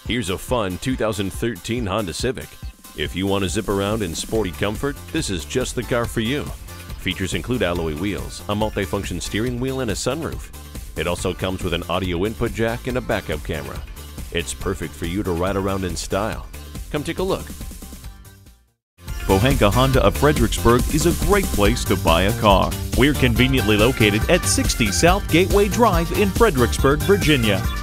Here's a fun 2013 Honda Civic. If you want to zip around in sporty comfort, this is just the car for you. Features include alloy wheels, a multifunction steering wheel, and a sunroof. It also comes with an audio input jack and a backup camera. It's perfect for you to ride around in style. Come take a look. Pohanka Honda of Fredericksburg is a great place to buy a car. We're conveniently located at 60 South Gateway Drive in Fredericksburg, Virginia.